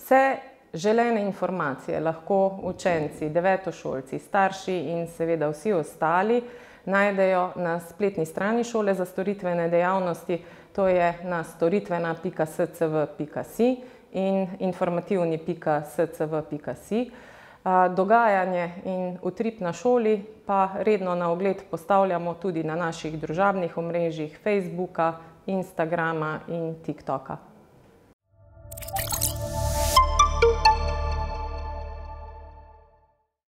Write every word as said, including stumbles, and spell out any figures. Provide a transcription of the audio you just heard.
Vse želene informacije lahko učenci, devetošolci, starši in seveda vsi ostali najdejo na spletni strani Šole za storitvene dejavnosti, to je na storitvena pika s c v pika si in informativni pika s c v pika si. Dogajanje in utrip na šoli pa redno na ogled postavljamo tudi na naših družabnih omrežjih Facebooka, Instagrama in TikToka.